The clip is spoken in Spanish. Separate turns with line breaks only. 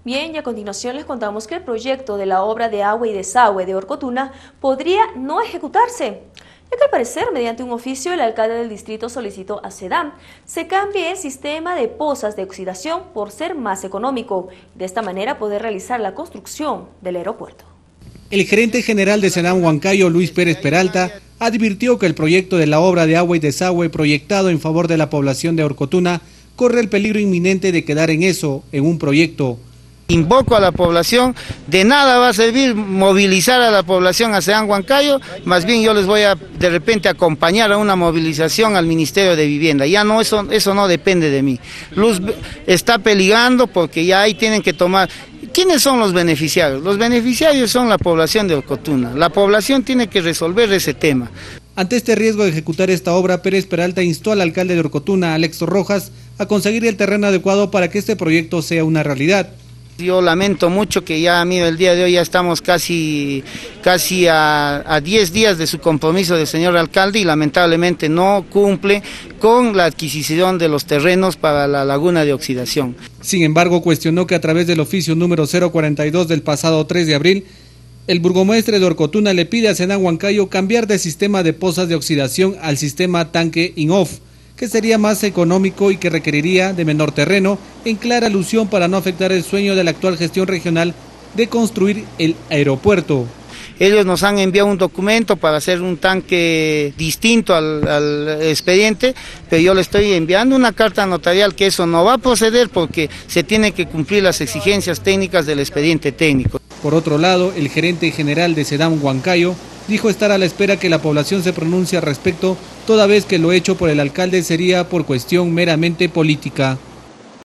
Bien, y a continuación les contamos que el proyecto de la obra de agua y desagüe de Orcotuna podría no ejecutarse, ya que al parecer, mediante un oficio, el alcalde del distrito solicitó a SEDAM se cambie el sistema de pozas de oxidación por ser más económico, y de esta manera poder realizar la construcción del aeropuerto.
El gerente general de SEDAM Huancayo, Luis Pérez Peralta, advirtió que el proyecto de la obra de agua y desagüe proyectado en favor de la población de Orcotuna corre el peligro inminente de quedar en eso, en un proyecto.
Invoco a la población, de nada va a servir movilizar a la población a SEDAM Huancayo, más bien yo les voy a de repente acompañar a una movilización al Ministerio de Vivienda. Ya no, eso no depende de mí. Luz está peligrando porque ya ahí tienen que tomar. ¿Quiénes son los beneficiarios? Los beneficiarios son la población de Orcotuna. La población tiene que resolver ese tema.
Ante este riesgo de ejecutar esta obra, Pérez Peralta instó al alcalde de Orcotuna, Alexo Rojas, a conseguir el terreno adecuado para que este proyecto sea una realidad.
Yo lamento mucho que ya, mira, el día de hoy ya estamos casi a 10 días de su compromiso del señor alcalde y lamentablemente no cumple con la adquisición de los terrenos para la laguna de oxidación.
Sin embargo, cuestionó que a través del oficio número 042 del pasado 3 de abril, el burgomaestre de Orcotuna le pide a SEDAM Huancayo cambiar de sistema de pozas de oxidación al sistema tanque in-off, que sería más económico y que requeriría de menor terreno, en clara alusión para no afectar el sueño de la actual gestión regional de construir el aeropuerto.
Ellos nos han enviado un documento para hacer un tanque distinto al expediente, pero yo le estoy enviando una carta notarial que eso no va a proceder porque se tienen que cumplir las exigencias técnicas del expediente técnico.
Por otro lado, el gerente general de SEDAM Huancayo dijo estar a la espera que la población se pronuncie al respecto, toda vez que lo hecho por el alcalde sería por cuestión meramente política.